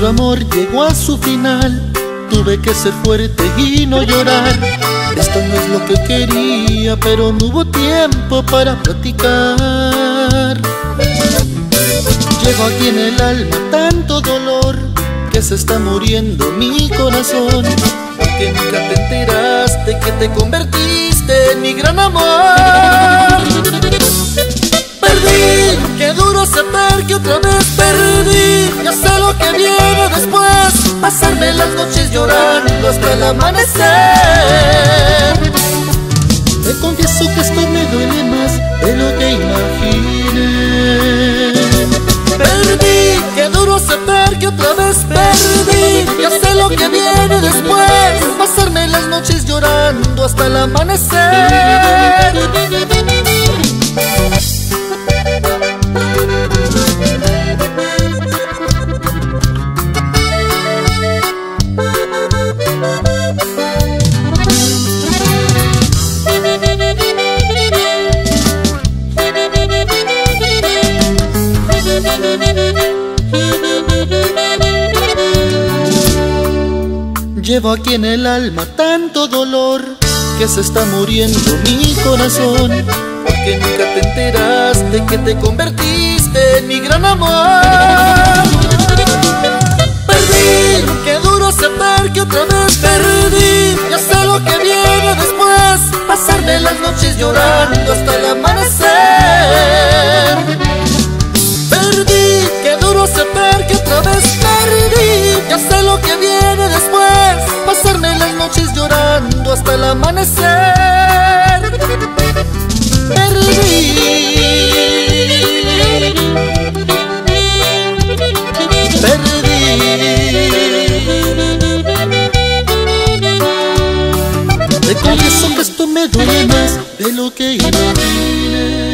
Nuestro amor llegó a su final, tuve que ser fuerte y no llorar. Esto no es lo que quería, pero no hubo tiempo para platicar. Llevo aquí en el alma tanto dolor, que se está muriendo mi corazón, porque nunca te enteraste que te convertiste en mi gran amor. Perdí, qué duro saber que otra vez perdí. Ya sé lo que viene después, pasarme las noches llorando hasta el amanecer. Te confieso que esto me duele más de lo que imaginé. Perdí, qué duro saber que otra vez perdí. Ya sé lo que viene después, pasarme las noches llorando hasta el amanecer. Llevo aquí en el alma tanto dolor, que se está muriendo mi corazón, porque nunca te enteraste que te convertiste en mi gran amor. Perdí, qué duro saber que otra vez perdí. Ya sé lo que viene después, pasarme las noches llorando hasta el amanecer. Perdí, qué duro saber que otra vez perdí. Ya sé lo que viene después, pasarme las noches llorando hasta el amanecer. Perdí. Te confieso que esto me duele más de lo que imaginé.